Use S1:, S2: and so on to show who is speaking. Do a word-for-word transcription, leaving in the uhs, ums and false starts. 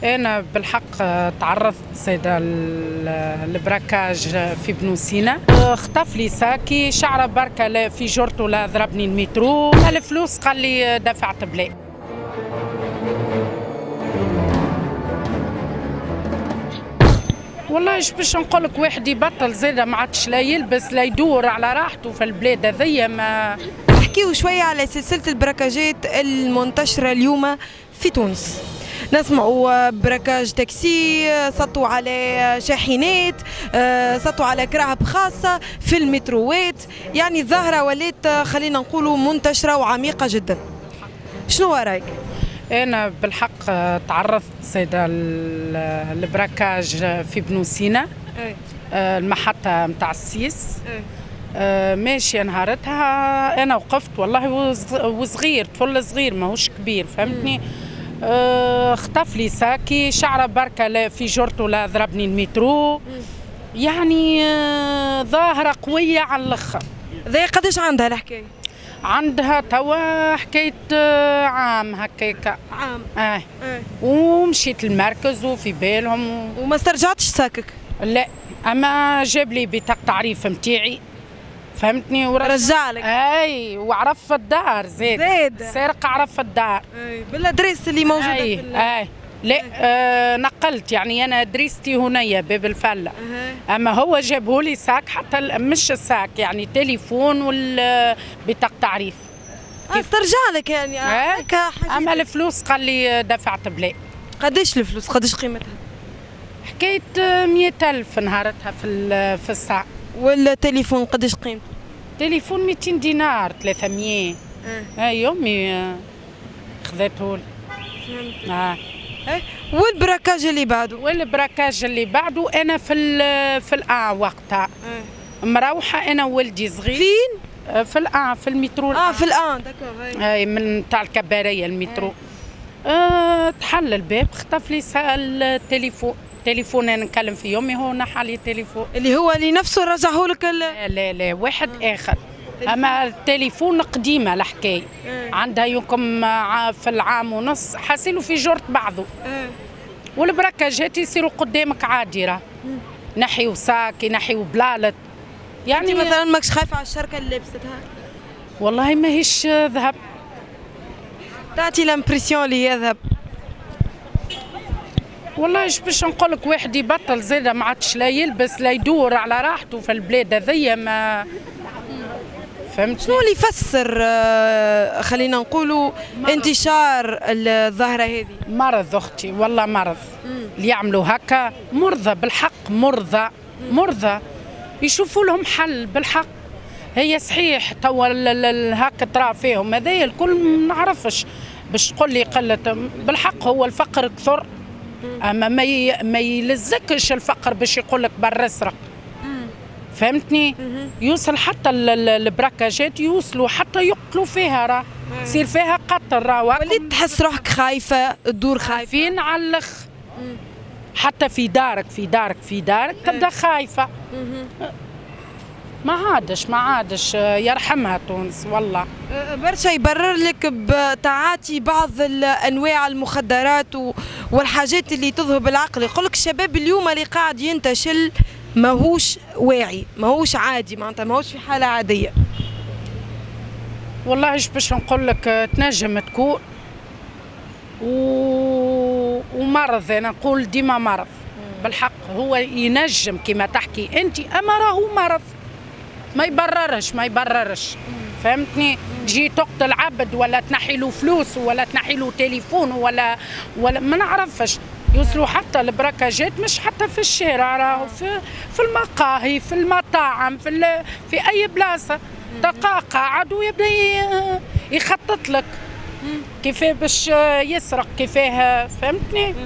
S1: أنا بالحق تعرضت سيدة البراكاج في بنو سينا، خطف لي ساكي شعره بركة في جرته لا ضربني المترو، الفلوس قال لي دفعت بلا. والله ايش باش نقول لك، واحد يبطل زاده ما عادش لا يلبس لا يدور على راحته في البلاد هذيا. ما
S2: نحكيو شويه على سلسله البراكاجات المنتشره اليوم في تونس. نسمعوا براكاج تاكسي، سطوا على شاحنات، سطوا على كراهب خاصه في المتروات، يعني الظاهره ولات خلينا نقولوا منتشره وعميقه جدا. شنو رايك؟
S1: أنا بالحق تعرضت سيدة البراكاج في بنو سينا، المحطة متاع السيس، ماشية نهارتها أنا وقفت والله وصغير، طفل صغير ماهوش كبير، فهمتني؟ خطف لي ساكي شعره بركة في جرته لا ضربني المترو، يعني ظاهرة قوية على الآخر.
S2: ذي قداش عندها الحكاية؟
S1: عندها توا حكاية عام هكاكا.
S2: عام.
S1: اه, آه. ومشيت المركز وفي بالهم و...
S2: وما استرجعتش ساكك؟
S1: لا، اما جاب لي بطاقة تعريف نتاعي، فهمتني؟
S2: ورجع لك.
S1: اي وعرف في الدار زاد.
S2: زاد.
S1: سارق عرف في الدار.
S2: اي بالادريس اللي موجودة
S1: أي.
S2: في ال...
S1: اي لا آه نقلت، يعني انا دريستي هنايا باب الفله. أه. اما هو جابه لي ساك، حتى مش الساك يعني تليفون والبطاقه تعريف.
S2: استرجع لك يعني.
S1: أه. اما الفلوس قال لي دفعت بلا.
S2: قداش الفلوس؟ قداش قيمتها؟
S1: حكايه مئة ألف نهارتها في في الساعه.
S2: والتليفون قداش قيمته؟
S1: تليفون مئتين دينار ثلاثمية.
S2: أه.
S1: اي امي خذته لي.
S2: فهمت.
S1: اه.
S2: والبراكاج اللي بعده؟
S1: والبراكاج اللي بعده انا في ال في الآ وقتها. اه. مروحه انا وولدي صغير.
S2: فين؟
S1: في الآ في المترو.
S2: اه في الآن داكور.
S1: اي من تاع الكباريه المترو. اه. اه تحل الباب، خطف لي التليفون، تليفون انا نكلم في يومي، هو نحى لي التليفون.
S2: اللي هو اللي نفسه رجعه لك؟
S1: لا لا لا واحد اه. اخر. اما التليفون قديمه الحكايه. اه. عندها يمكن في العام ونص، حاسيلو في جرة بعضه. اه. والبراكاجات يصيروا قدامك عادي، راه نحيو ساك ينحيو بلالت.
S2: يعني انت مثلا ماكش خايفه على الشركه اللي لبستها؟
S1: والله ماهيش ذهب،
S2: تعطي لامبرسيون اللي هي ذهب.
S1: والله ايش باش نقول لك، واحد يبطل زاده ما عادش لا يلبس لا يدور على راحته في البلاد هذيا. ما فهمت
S2: شنو اللي يفسر خلينا نقولوا انتشار الظاهره هذه؟
S1: مرض اختي، والله مرض. مم. اللي يعملوا هكا مرضى بالحق، مرضى مرضى يشوفوا لهم حل بالحق. هي صحيح توا هكا ترى فيهم هذايا الكل ما نعرفش، باش تقول لي قله بالحق هو الفقر كثر. اما ما ما يلزكش الفقر باش يقول لك بر اسرق، فهمتني؟ يوصل حتى البراكاجات يوصلوا حتى يقتلوا فيها، راه تصير فيها قتل. راه
S2: وليت تحس روحك خايفه، تدور
S1: خايفين على الاخ، حتى في دارك في دارك في دارك تبدا خايفه. ما عادش ما عادش يرحمها تونس والله.
S2: برشا يبرر لك بتعاطي بعض انواع المخدرات والحاجات اللي تذهب العقل. يقول لك الشباب اليوم اللي قاعد ينتشل ماهوش واعي، ماهوش عادي، معناتها ماهوش في حاله عاديه.
S1: والله ايش باش نقول لك، تنجم تكون و... ومرض. انا نقول ديما مرض بالحق، هو ينجم كما تحكي انت، اما راهو مرض ما يبررش ما يبررش، فهمتني؟ تجي تقتل عبد ولا تنحي له فلوس ولا تنحي له تليفون ولا ولا ما نعرفش. يوصلوا حتى البراكاجات مش حتى في الشارع، راهو في في المقاهي، في المطاعم، في في اي بلاصه تلقاه قاعد ويبدا يخطط لك كيفاه باش يسرق، كيفاه، فهمتني؟